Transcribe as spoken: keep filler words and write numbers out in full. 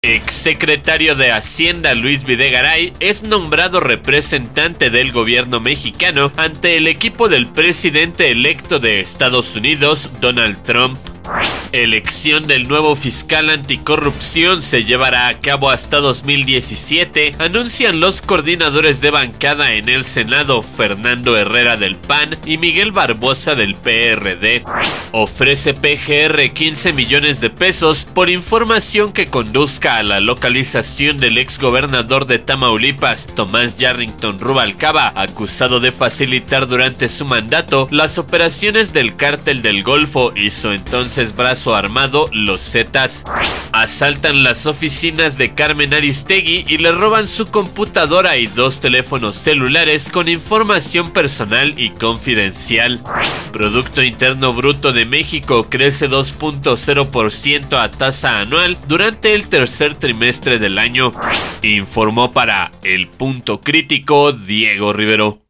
Exsecretario de Hacienda Luis Videgaray es nombrado representante del gobierno mexicano ante el equipo del presidente electo de Estados Unidos, Donald Trump. Elección del nuevo fiscal anticorrupción se llevará a cabo hasta dos mil diecisiete, anuncian los coordinadores de bancada en el Senado, Fernando Herrera del P A N y Miguel Barbosa del P R D. Ofrece P G R quince millones de pesos por información que conduzca a la localización del exgobernador de Tamaulipas, Tomás Yarrington Rubalcaba, acusado de facilitar durante su mandato las operaciones del Cártel del Golfo y su entonces brazo armado, los Zetas. Asaltan las oficinas de Carmen Aristegui y le roban su computadora y dos teléfonos celulares con información personal y confidencial. Producto Interno Bruto de México crece dos punto cero por ciento a tasa anual durante el tercer trimestre del año, informó para El Punto Crítico Diego Rivero.